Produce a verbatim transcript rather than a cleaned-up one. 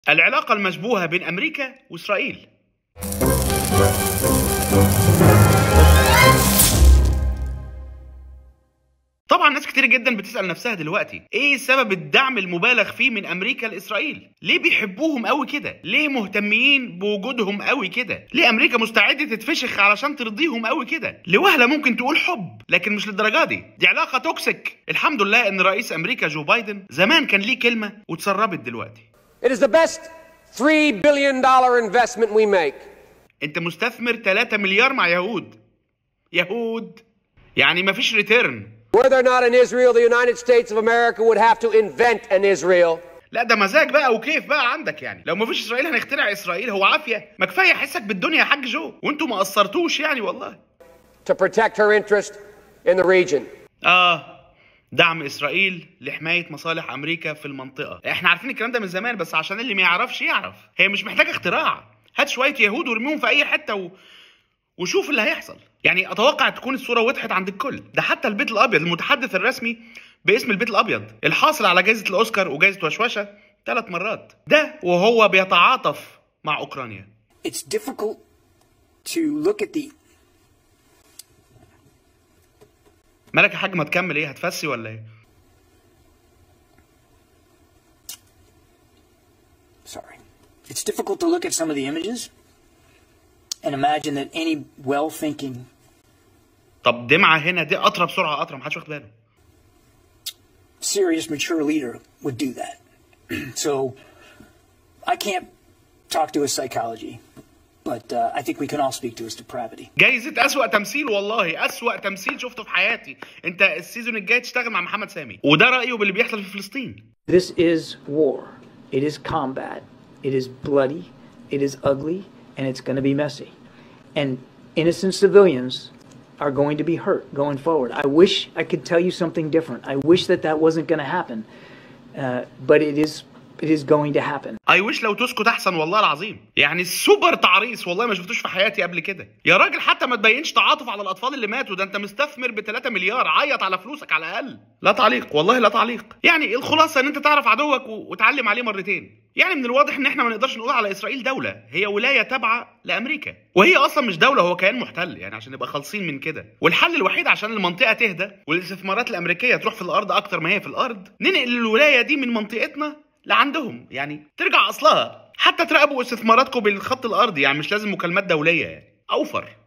العلاقة المشبوهة بين أمريكا وإسرائيل. طبعا ناس كتير جدا بتسأل نفسها دلوقتي ايه سبب الدعم المبالغ فيه من امريكا لاسرائيل؟ ليه بيحبوهم قوي كده؟ ليه مهتمين بوجودهم قوي كده؟ ليه امريكا مستعدة تتفشخ علشان ترضيهم قوي كده؟ لوهلة ممكن تقول حب، لكن مش للدرجة دي، دي علاقة توكسيك. الحمد لله ان رئيس امريكا جو بايدن زمان كان ليه كلمة واتسربت دلوقتي. It is the best three billion dollar investment we make. انت مستثمر ثلاثة مليار مع يهود. يهود يعني مفيش ريتيرن. Were there not an Israel, the United States of America would have to invent an Israel. لا ده مزاج بقى وكيف بقى عندك يعني. لو مفيش اسرائيل هنخترع اسرائيل، هو عافيه؟ ما كفايه حسك بالدنيا يا حاج جو، وانتوا ما قصرتوش يعني والله. To protect her interest in the region. اه دعم اسرائيل لحمايه مصالح امريكا في المنطقه. احنا عارفين الكلام ده من زمان، بس عشان اللي ما يعرفش يعرف. هي مش محتاجه اختراع. هات شويه يهود وارميهم في اي حته و... وشوف اللي هيحصل. يعني اتوقع تكون الصوره وضحت عند الكل. ده حتى البيت الابيض، المتحدث الرسمي باسم البيت الابيض الحاصل على جائزه الاوسكار وجائزه وشوشه ثلاث مرات، ده وهو بيتعاطف مع اوكرانيا. It's difficult to look at the مالك يا حاج؟ ما تكمل، ايه هتفسي ولا ايه؟ Sorry. It's difficult to look at some of the images and imagine that any well-thinking. طب دمعة هنا دي قطرة بسرعة، قطرة محدش واخد باله. Serious, mature leader would do that. So I can't talk to his psychology, but uh, I think we can all speak to his depravity. جايزة أسوأ تمثيل، والله أسوأ تمثيل شفته في حياتي. أنت السيزون الجاي تشتغل مع محمد سامي، وده رأيه باللي بيحصل في فلسطين. This is war. It is combat. It is bloody. It is ugly. And it's going to be messy. And innocent civilians are going to be hurt going forward. I wish I could tell you something different. I wish that that wasn't going to happen. Uh, but it is it is going to happen. I wish لو تسكت أحسن والله العظيم. يعني السوبر تعريس والله ما شفتوش في حياتي قبل كده. يا راجل حتى ما تبينش تعاطف على الأطفال اللي ماتوا، ده أنت مستثمر بثلاثة مليار، عيط على فلوسك على الأقل. لا تعليق والله لا تعليق. يعني الخلاصة إن أنت تعرف عدوك وتعلم عليه مرتين. يعني من الواضح ان احنا ما نقدرش نقول على اسرائيل دولة، هي ولاية تابعة لامريكا، وهي اصلا مش دولة، هو كيان محتل، يعني عشان نبقى خالصين من كده. والحل الوحيد عشان المنطقة تهدى والاستثمارات الامريكية تروح في الارض اكتر ما هي في الارض، ننقل الولاية دي من منطقتنا لعندهم، يعني ترجع اصلها. حتى تراقبوا استثماراتكم بالخط الارضي، يعني مش لازم مكالمات دولية، يعني اوفر.